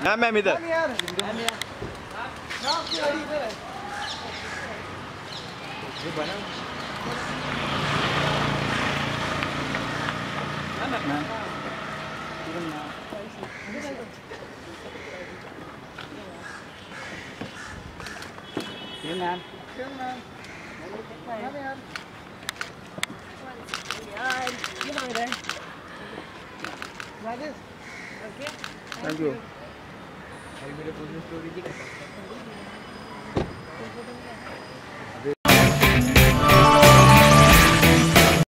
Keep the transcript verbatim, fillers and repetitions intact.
Ma'am ma'am इधर Kiran. Kiran. Come here. Yeah, you know that. Like this. Okay. Thank you अभी मेरे पूरी story दिखा